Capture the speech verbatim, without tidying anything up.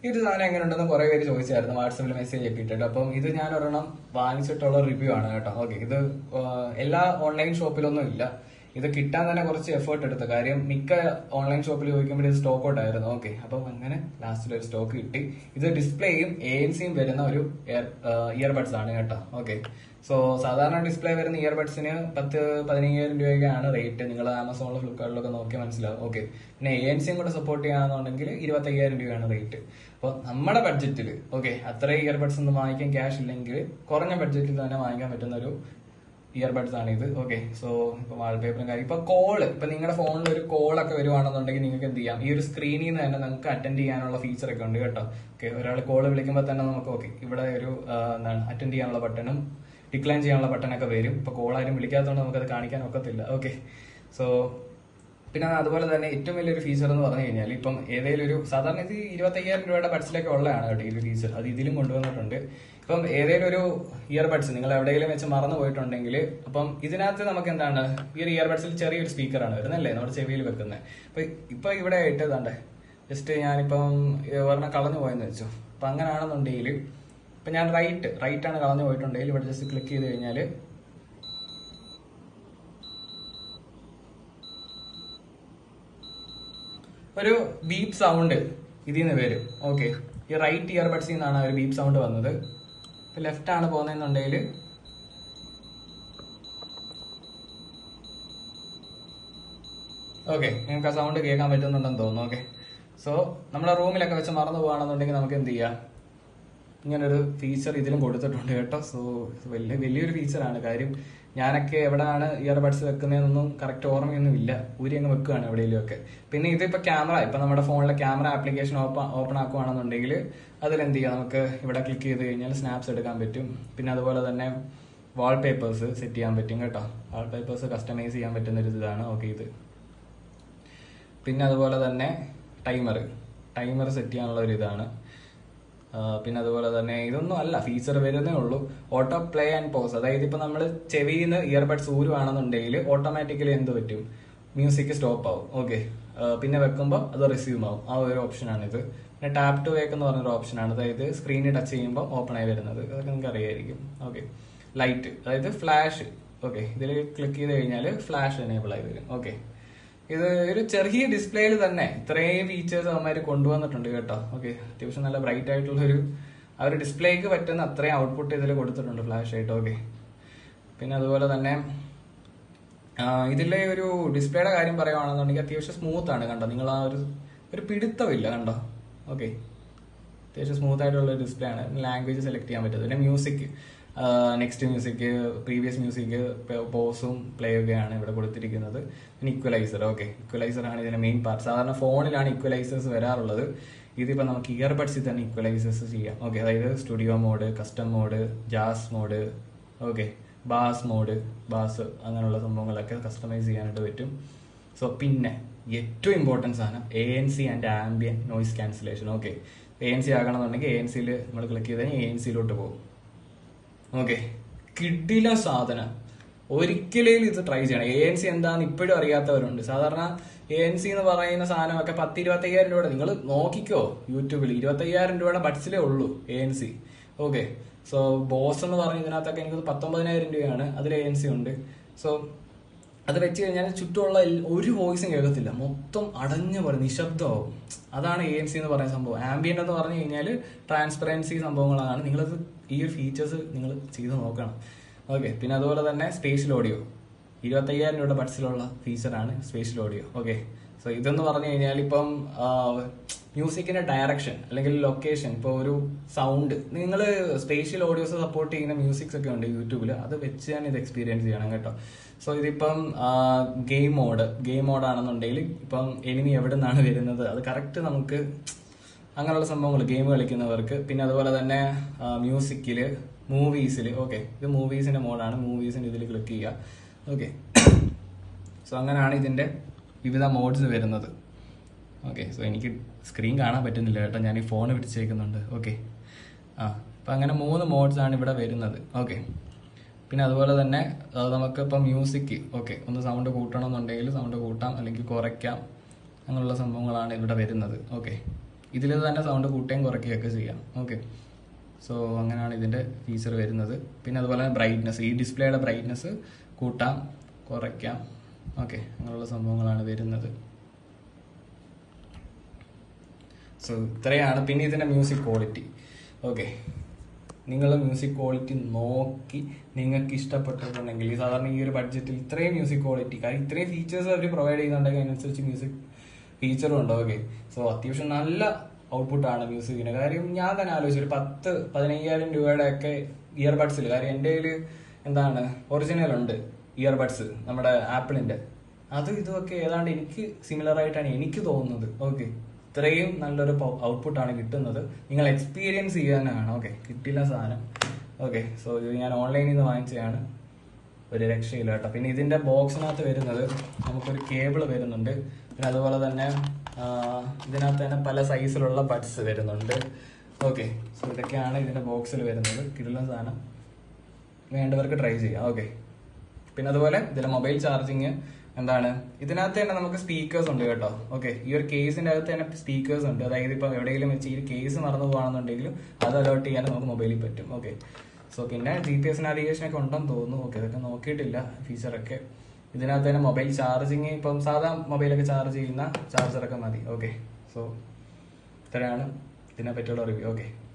ഇത് സാധനം എങ്ങനെ ഉണ്ടെന്ന് കുറെ പേര് ചോദിച്ചായിരുന്നു വാട്സാപ്പിൽ മെസ്സേജ് ഒക്കെ ഇട്ടിട്ട്. അപ്പം ഇത് ഞാൻ ഒരെണ്ണം വാങ്ങിച്ചിട്ടുള്ള റിവ്യൂ ആണ് കേട്ടോ. ഓക്കെ, ഇത് എല്ലാ ഓൺലൈൻ ഷോപ്പിലൊന്നും ഇല്ല. ഇത് കിട്ടാൻ തന്നെ കുറച്ച് എഫേർട്ട് എടുത്തു. കാര്യം മിക്ക ഓൺലൈൻ ഷോപ്പിൽ ചോദിക്കുമ്പോൾ ഇത് സ്റ്റോക്ക് ഔട്ട് ആയിരുന്നു. ഓക്കെ, അപ്പം അങ്ങനെ ലാസ്റ്റിൽ ഒരു സ്റ്റോക്ക് കിട്ടി. ഇത് ഡിസ്പ്ലേയും എ എൻ സിയും വരുന്ന ഒരു ഇയർബഡ്സ് ആണ് കേട്ടോ. ഓക്കെ, സോ സാധാരണ ഡിസ്പ്ലേ വരുന്ന ഇയർബഡ്സിന് പത്ത് പതിനയ്യായിരം രൂപയൊക്കെയാണ് റേറ്റ്. നിങ്ങൾ ആമസോണിലോ ഫ്ലിപ്കാർട്ടിലൊക്കെ നോക്കിയാൽ മനസ്സിലാവും. ഓക്കെ, പിന്നെ എ എൻ സിയും കൂടെ സപ്പോർട്ട് ചെയ്യാന്നുണ്ടെങ്കിൽ ഇരുപത്തി അയ്യായിരം രൂപയാണ് റേറ്റ്. അപ്പോൾ നമ്മുടെ ബഡ്ജറ്റിൽ ഓക്കെ അത്രയും ഇയർബഡ്സ് ഒന്നും വാങ്ങിക്കാൻ ക്യാഷ് ഇല്ലെങ്കിൽ കുറഞ്ഞ ബഡ്ജറ്റിൽ തന്നെ വാങ്ങിക്കാൻ പറ്റുന്ന ഒരു ഇയർബഡ്സ് ആണ് ഇത്. ഓക്കെ, സോ ഇപ്പൊ വാൾപേപ്പറും കാര്യം ഇപ്പൊ കോള് ഇപ്പൊ നിങ്ങളുടെ ഫോണിൽ ഒരു കോളൊക്കെ വരുവാണെന്നുണ്ടെങ്കിൽ നിങ്ങൾക്ക് എന്ത് ചെയ്യാം, ഈ ഒരു സ്ക്രീനിൽ നിന്ന് തന്നെ നിങ്ങൾക്ക് അറ്റൻഡ് ചെയ്യാനുള്ള ഫീച്ചർ ഒക്കെ ഉണ്ട് കേട്ടോ. ഓക്കെ, ഒരാൾ കോള് വിളിക്കുമ്പോൾ തന്നെ നമുക്ക് ഓക്കെ ഇവിടെ ഒരു എന്താണ് അറ്റൻഡ് ചെയ്യാനുള്ള ബട്ടണും ഡിക്ലൈൻ ചെയ്യാനുള്ള ബട്ടണൊക്കെ വരും. ഇപ്പൊ കോൾ ആരും വിളിക്കാത്തതുകൊണ്ട് നമുക്കത് കാണിക്കാൻ ഒക്കത്തില്ല. ഓക്കെ, സോ പിന്നെ അതുപോലെ തന്നെ ഏറ്റവും വലിയൊരു ഫീച്ചർ എന്ന് പറഞ്ഞു കഴിഞ്ഞാൽ ഇപ്പം ഏതെങ്കിലും ഒരു സാധാരണ ഇത് ഇരുപത്തി അയ്യായിരം രൂപയുടെ ബഡ്സിലൊക്കെ ഉള്ളതാണ് കേട്ടോ ഈ ഒരു ഫീച്ചർ. അത് ഇതിലും കൊണ്ടുവന്നിട്ടുണ്ട്. ഇപ്പം ഏതെങ്കിലും ഒരു ഇയർബഡ്സ് നിങ്ങൾ എവിടെയെങ്കിലും വെച്ച് മറന്നു പോയിട്ടുണ്ടെങ്കിൽ അപ്പം ഇതിനകത്ത് നമുക്ക് എന്താണ് ഈ ഒരു ഇയർബഡ്സിൽ ചെറിയൊരു സ്പീക്കറാണ് വരുന്നല്ലേ നമ്മുടെ ചെവിയിൽ വെക്കുന്നത്. അപ്പൊ ഇപ്പൊ ഇവിടെ ആയിട്ട് ഇതാണ്ടേ ജസ്റ്റ് ഞാനിപ്പം ഒരെണ്ണം കളഞ്ഞു പോയെന്ന് വെച്ചു. അപ്പൊ അങ്ങനെയാണെന്നുണ്ടെങ്കിൽ ഇപ്പൊ ഞാൻ റൈറ്റ് റൈറ്റ് ആണ് കളഞ്ഞു പോയിട്ടുണ്ടെങ്കിൽ ഇവിടെ ജസ്റ്റ് ക്ലിക്ക് ചെയ്ത് കഴിഞ്ഞാൽ ഒരു ബീപ്പ് സൗണ്ട് ഇതിൽ നിന്ന് വരും. ഓക്കെ, ഈ റൈറ്റ് ഇയർബഡ്സിൽ നിന്നാണ് ഒരു ബീപ്പ് സൗണ്ട് വന്നത്. ഇപ്പൊ ലെഫ്റ്റ് ആണ് പോകുന്നതെന്നുണ്ടെങ്കിൽ ഓക്കെ നിങ്ങൾക്ക് ആ സൗണ്ട് കേൾക്കാൻ പറ്റുന്നുണ്ടെന്ന് തോന്നുന്നു. ഓക്കെ, സോ നമ്മുടെ റൂമിലൊക്കെ വെച്ച് മറന്നു പോകുകയാണെന്നുണ്ടെങ്കിൽ നമുക്ക് എന്ത് ചെയ്യാം, ഇങ്ങനൊരു ഫീച്ചർ ഇതിലും കൊടുത്തിട്ടുണ്ട് കേട്ടോ. സോ വലിയ വലിയൊരു ഫീച്ചറാണ്. കാര്യം ഞാനൊക്കെ എവിടെയാണ് ഇയർബഡ്സ് വെക്കുന്നതെന്നൊന്നും കറക്റ്റ് ഓർമ്മയൊന്നും ഇല്ല, ഊരി അങ്ങ് വെക്കുകയാണ് എവിടെയെങ്കിലും ഒക്കെ. പിന്നെ ഇതിപ്പോ ക്യാമറ ഇപ്പൊ നമ്മുടെ ഫോണിലെ ക്യാമറ ആപ്ലിക്കേഷൻ ഓപ്പൺ ഓപ്പൺ ആക്കുകയാണെന്നുണ്ടെങ്കിൽ അതിലെന്ത് ചെയ്യാം, നമുക്ക് ഇവിടെ ക്ലിക്ക് ചെയ്ത് കഴിഞ്ഞാൽ സ്നാപ്സ് എടുക്കാൻ പറ്റും. പിന്നെ അതുപോലെ തന്നെ വാൾപേപ്പേഴ്സ് സെറ്റ് ചെയ്യാൻ പറ്റും കേട്ടോ. വാൾപേപ്പേഴ്സ് കസ്റ്റമൈസ് ചെയ്യാൻ പറ്റുന്ന ഒരു ഇതാണ്. ഓക്കെ, ഇത് പിന്നെ അതുപോലെ തന്നെ ടൈമർ ടൈമർ സെറ്റ് ചെയ്യാനുള്ള ഒരു ഇതാണ്. പിന്നെ അതുപോലെ തന്നെ ഇതൊന്നും അല്ല ഫീച്ചർ വരുന്നേ ഉള്ളൂ. ഓട്ടോ പ്ലേ ആൻഡ് പോസ്, അതായത് ഇപ്പൊ നമ്മൾ ചെവിയിൽ നിന്ന് ഇയർബഡ്സ് ഊരുവാണെന്നുണ്ടെങ്കിൽ ഓട്ടോമാറ്റിക്കലി എന്ത് പറ്റും, മ്യൂസിക് സ്റ്റോപ്പ് ആവും. ഓക്കെ, പിന്നെ വെക്കുമ്പോൾ അത് റിസീവ് ആവും. ആ ഒരു ഓപ്ഷനാണിത്. പിന്നെ ടാപ്പ് ടു വേക്ക് എന്ന് പറഞ്ഞൊരു ഓപ്ഷനാണ്, അതായത് സ്ക്രീനിൽ ടച്ച് ചെയ്യുമ്പോൾ ഓപ്പൺ ആയി വരുന്നത്. അതൊക്കെ നിങ്ങൾക്ക് അറിയായിരിക്കും. ഓക്കെ, ലൈറ്റ് അതായത് ഫ്ലാഷ്. ഓക്കെ, ഇതിൽ ക്ലിക്ക് ചെയ്ത് കഴിഞ്ഞാൽ ഫ്ലാഷ് എനേബിൾ ആയി വരും. ഓക്കെ, ഇത് ഒരു ചെറിയ ഡിസ്പ്ലേയിൽ തന്നെ ഇത്രയും ഫീച്ചേഴ്സ് അവന്മാർ കൊണ്ടുവന്നിട്ടുണ്ട് കേട്ടോ. ഓക്കെ, അത്യാവശ്യം നല്ല ബ്രൈറ്റ് ആയിട്ടുള്ള ഒരു ആ ഒരു ഡിസ്പ്ലേക്ക് പറ്റുന്ന അത്രയും ഔട്ട്പുട്ട് ഇതിൽ കൊടുത്തിട്ടുണ്ട് ഫ്ലാഷ് ആയിട്ട്. ഓക്കെ, പിന്നെ അതുപോലെ തന്നെ ഇതിലെ ഒരു ഡിസ്പ്ലേയുടെ കാര്യം പറയുകയാണെന്നുണ്ടെങ്കിൽ അത്യാവശ്യം സ്മൂത്ത് ആണ് കണ്ടോ. നിങ്ങൾ ആ ഒരു ഒരു പിടുത്തമില്ല കണ്ടോ. ഓക്കെ, അത്യാവശ്യം സ്മൂത്ത് ആയിട്ടുള്ള ഒരു ഡിസ്പ്ലേ ആണ്. ലാംഗ്വേജ് സെലക്ട് ചെയ്യാൻ പറ്റും. പിന്നെ music, next music, previous music, പോസും പ്ലേ ഒക്കെയാണ് ഇവിടെ കൊടുത്തിരിക്കുന്നത്. പിന്നെ ഇക്വലൈസർ. ഓക്കെ, ഇക്വലൈസർ ആണ് ഇതിന്റെ മെയിൻ പാർട്ട്. സാധാരണ ഫോണിലാണ് ഇക്വലൈസേഴ്സ് വരാറുള്ളത്. ഇതിപ്പോൾ നമുക്ക് ഇയർബഡ്സിൽ തന്നെ ഇക്വലൈസേഴ്സ് ചെയ്യാം. ഓക്കെ, അതായത് studio mode, custom mode, jazz mode, okay bass mode, bass അങ്ങനെയുള്ള സംഭവങ്ങളൊക്കെ കസ്റ്റമൈസ് ചെയ്യാനായിട്ട് പറ്റും. സോ പിന്നെ ഏറ്റവും ഇമ്പോർട്ടൻസ് ആണ് A N C and ambient noise cancellation. Okay, A N C ആകണമെന്നുണ്ടെങ്കിൽ എ എൻ സിയിൽ നമ്മൾ ക്ലിക്ക് ചെയ്ത് കഴിഞ്ഞാൽ എ എൻ സിയിലോട്ട് പോകും. ഓക്കെ, കിടില സാധനം. ഒരിക്കലും ഇത് ട്രൈ ചെയ്യണം. എ എൻ സി എന്താന്ന് ഇപ്പോഴും അറിയാത്തവരുണ്ട്. സാധാരണ എ എൻ സി എന്ന് പറയുന്ന സാധനമൊക്കെ പത്ത് ഇരുപത്തി അയ്യായിരം രൂപയുടെ നിങ്ങൾ നോക്കിക്കോ യൂട്യൂബിൽ, ഇരുപത്തി അയ്യായിരം രൂപയുടെ ബഡ്സിലേ ഉള്ളൂ A N C. Okay, so Bose എന്ന് പറഞ്ഞ ഇതിനകത്തൊക്കെ എനിക്ക് പത്തൊമ്പതിനായിരം രൂപയാണ്, അതിൽ എ എൻ സി ഉണ്ട്. സോ അത് വെച്ച് കഴിഞ്ഞാൽ ചുറ്റുമുള്ള ഒരു വോയിസും കേൾക്കത്തില്ല, മൊത്തം അടഞ്ഞ പോലെ നിശബ്ദമാവും. അതാണ് എ എൻ സി എന്ന് പറയുന്ന സംഭവം. ആംബിയന്റ് എന്ന് പറഞ്ഞു കഴിഞ്ഞാൽ ട്രാൻസ്പെറൻസി സംഭവങ്ങളാണ്. നിങ്ങളത് ഈ ഒരു ഫീച്ചേഴ്സ് നിങ്ങൾ ചെയ്ത് നോക്കണം. ഓക്കെ, പിന്നെ അതുപോലെ തന്നെ സ്പേഷ്യൽ ഓഡിയോ, ഇരുപത്തി അയ്യായിരം രൂപയുടെ ബഡ്സിലുള്ള ഫീച്ചറാണ് സ്പേഷ്യൽ ഓഡിയോ. ഓക്കെ, സോ ഇതെന്ന് പറഞ്ഞു കഴിഞ്ഞാൽ ഇപ്പം മ്യൂസിക്കിന്റെ ഡയറക്ഷൻ അല്ലെങ്കിൽ ലൊക്കേഷൻ, ഇപ്പോൾ ഒരു സൗണ്ട് നിങ്ങൾ സ്പേഷ്യൽ ഓഡിയോസ് സപ്പോർട്ട് ചെയ്യുന്ന മ്യൂസിക്സ് ഒക്കെ ഉണ്ട് യൂട്യൂബിൽ, അത് വെച്ച് ഞാൻ ഇത് എക്സ്പീരിയൻസ് ചെയ്യണം കേട്ടോ. സോ ഇതിപ്പം ഗെയിം മോഡ് ഗെയിം മോഡാണെന്നുണ്ടെങ്കിൽ ഇപ്പം എനിമി എവിടെ നിന്നാണ് വരുന്നത് അത് കറക്റ്റ് നമുക്ക് അങ്ങനെയുള്ള സംഭവങ്ങൾ ഗെയിം കളിക്കുന്നവർക്ക്. പിന്നെ അതുപോലെ തന്നെ മ്യൂസിക്കിൽ, മൂവീസിൽ. ഓക്കെ, ഇത് മൂവീസിന്റെ മോഡാണ്. മൂവീസിന്റെ ഇതിൽ ക്ലിക്ക് ചെയ്യുക. ഓക്കെ, സോ അങ്ങനെയാണ് ഇതിന്റെ വിവിധ മോഡ്സ് വരുന്നത്. ഓക്കെ, സോ എനിക്ക് സ്ക്രീൻ കാണാൻ പറ്റുന്നില്ല കേട്ടോ, ഞാൻ ഈ ഫോൺ പിടിച്ചേക്കുന്നുണ്ട്. ഓക്കെ, ആ അപ്പം അങ്ങനെ മൂന്ന് മോഡ്സ് ആണ് ഇവിടെ വരുന്നത്. ഓക്കെ, പിന്നെ അതുപോലെ തന്നെ നമുക്കിപ്പോൾ മ്യൂസിക് ഓക്കെ ഒന്ന് സൗണ്ട് കൂട്ടണം എന്നുണ്ടെങ്കിൽ സൗണ്ട് കൂട്ടാം, അല്ലെങ്കിൽ കുറയ്ക്കാം, അങ്ങനെയുള്ള സംഭവങ്ങളാണ് ഇവിടെ വരുന്നത്. ഓക്കെ, ഇതിൽ തന്നെ സൗണ്ട് കൂട്ടുകയും കുറയ്ക്കുകയൊക്കെ ചെയ്യാം. ഓക്കെ, സോ അങ്ങനെയാണ് ഇതിൻ്റെ ഫീച്ചർ വരുന്നത്. പിന്നെ അതുപോലെ തന്നെ ബ്രൈറ്റ്നസ്, ഈ ഡിസ്പ്ലേയുടെ ബ്രൈറ്റ്നസ് കൂട്ടാം കുറയ്ക്കാം. ഓക്കെ, അങ്ങനെയുള്ള സംഭവങ്ങളാണ് വരുന്നത്. സോ ഇത്രയാണ്. പിന്നെ ഇതിൻ്റെ മ്യൂസിക് ക്വാളിറ്റി. ഓക്കെ, നിങ്ങൾ മ്യൂസിക് ക്വാളിറ്റി നോക്കി നിങ്ങൾക്ക് ഇഷ്ടപ്പെട്ടിട്ടുണ്ടെങ്കിൽ, ഈ സാധാരണ ഈ ഒരു ബഡ്ജറ്റിൽ ഇത്രയും മ്യൂസിക് ക്വാളിറ്റി, കാരണം ഇത്രയും ഫീച്ചേഴ്സ് അവർ പ്രൊവൈഡ് ചെയ്യുന്നുണ്ടെങ്കിൽ അതിനനുസരിച്ച് മ്യൂസിക് ഫീച്ചറും ഉണ്ട്. ഓക്കെ, സോ അത്യാവശ്യം നല്ല ഔട്ട്പുട്ടാണ് മ്യൂസിക്കിന്. കാര്യം ഞാൻ തന്നെ ആലോചിച്ചു, ഒരു പത്ത് പതിനയ്യായിരം രൂപയുടെ ഒക്കെ ഇയർബഡ്സിൽ, കാര്യം എൻ്റെ കയ്യിൽ എന്താണ് ഒറിജിനൽ ഉണ്ട് ഇയർബഡ്സ് നമ്മുടെ ആപ്പിളിൻ്റെ, അത് ഇതുമൊക്കെ ഏതാണ്ട് എനിക്ക് സിമിലർ ആയിട്ടാണ് എനിക്ക് തോന്നുന്നത്. ഓക്കെ, ഇത്രയും നല്ലൊരു ഔട്ട്പുട്ടാണ് കിട്ടുന്നത്. നിങ്ങൾ എക്സ്പീരിയൻസ് ചെയ്യാനാണ്. ഓക്കെ, കിട്ടില്ല സാധനം. ഓക്കെ, സോ ഇത് ഞാൻ ഓൺലൈനിൽ നിന്ന് വാങ്ങിച്ചതാണ്, ഒരു രക്ഷയില്ല കേട്ടോ. പിന്നെ ഇതിൻ്റെ ബോക്സിനകത്ത് വരുന്നത് നമുക്കൊരു കേബിൾ വരുന്നുണ്ട്. പിന്നെ അതുപോലെ തന്നെ ഇതിനകത്ത് തന്നെ പല സൈസിലുള്ള ബഡ്സ് വരുന്നുണ്ട്. ഓക്കെ, സോ ഇതൊക്കെയാണ് ഇതിൻ്റെ ബോക്സിൽ വരുന്നത്. കിടിലൻ സാധനം, വേണ്ടവർക്ക് ട്രൈ ചെയ്യാം. ഓക്കെ, പിന്നെ അതുപോലെ ഇതിലെ മൊബൈൽ ചാർജിങ് എന്താണ്, ഇതിനകത്ത് തന്നെ നമുക്ക് സ്പീക്കേഴ്സ് ഉണ്ട് കേട്ടോ. ഓക്കെ, ഈ ഒരു കേസിന്റെ അകത്ത് തന്നെ സ്പീക്കേഴ്സ് ഉണ്ട്. അതായത് ഇപ്പം എവിടെയെങ്കിലും വെച്ച് ഈ കേസ് മറന്നു പോകുകയാണെന്നുണ്ടെങ്കിലും അത് അലോട്ട് ചെയ്യാൻ നമുക്ക് മൊബൈലിൽ പറ്റും. ഓക്കെ, സോ പിന്നെ ജി പി എസ് നാവിഗേഷൻ ഒക്കെ ഉണ്ടെന്ന് തോന്നുന്നു. ഓക്കെ, അതൊക്കെ നോക്കിയിട്ടില്ല ഫീച്ചറൊക്കെ. ഇതിനകത്ത് തന്നെ മൊബൈൽ ചാർജിങ്, ഇപ്പം സാധാ മൊബൈലൊക്കെ ചാർജ് ചെയ്യുന്ന ചാർജറൊക്കെ മതി. ഓക്കെ, സോ ഇത്രയാണ് ഇതിനെ പറ്റിയുള്ള റിവ്യൂ. ഓക്കെ.